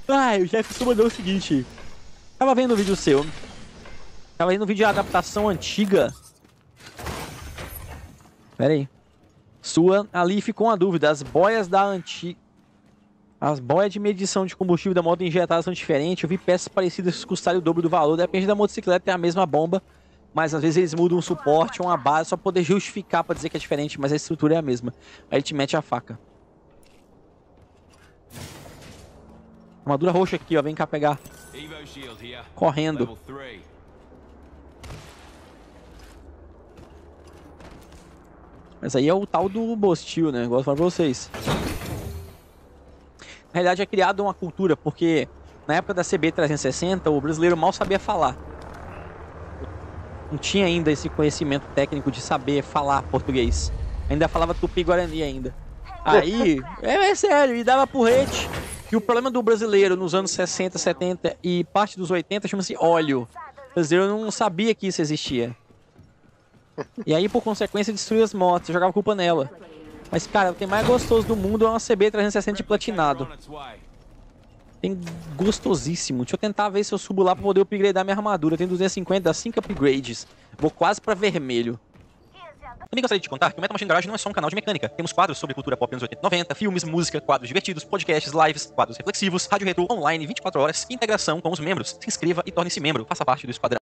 O Jefferson mandou o seguinte. Tava vendo um vídeo seu. Tava vendo um vídeo de adaptação antiga. Pera aí. Sua, ali ficou uma dúvida. As boias da antiga... As boias de medição de combustível da moto injetada são diferentes. Eu vi peças parecidas que custarem o dobro do valor. Depende da motocicleta, tem a mesma bomba. Mas às vezes eles mudam um suporte ou uma base só pra poder justificar pra dizer que é diferente. Mas a estrutura é a mesma. Aí ele te mete a faca. Armadura roxa aqui, ó. Vem cá pegar. Correndo. Mas aí é o tal do Bostil, né? Gosto de falar pra vocês. Na realidade é criada uma cultura, porque na época da CB360 o brasileiro mal sabia falar. Não tinha ainda esse conhecimento técnico de saber falar português. Ainda falava tupi-guarani ainda. Aí, é sério, e dava porrete. E o problema do brasileiro nos anos 60, 70 e parte dos 80 chama-se óleo. O brasileiro não sabia que isso existia. E aí, por consequência, destruiu as motos, jogava culpa nela. Mas, cara, o que tem mais gostoso do mundo é uma CB360 de platinado. Tem gostosíssimo. Deixa eu tentar ver se eu subo lá pra poder upgradear minha armadura. Tem 250, dá 5 upgrades. Vou quase pra vermelho. Também gostaria de te contar que o Metal Machine Garage não é só um canal de mecânica. Temos quadros sobre cultura pop anos 80 e 90, filmes, música, quadros divertidos, podcasts, lives, quadros reflexivos, rádio retrô, online 24 horas e integração com os membros. Se inscreva e torne-se membro. Faça parte do esquadrão.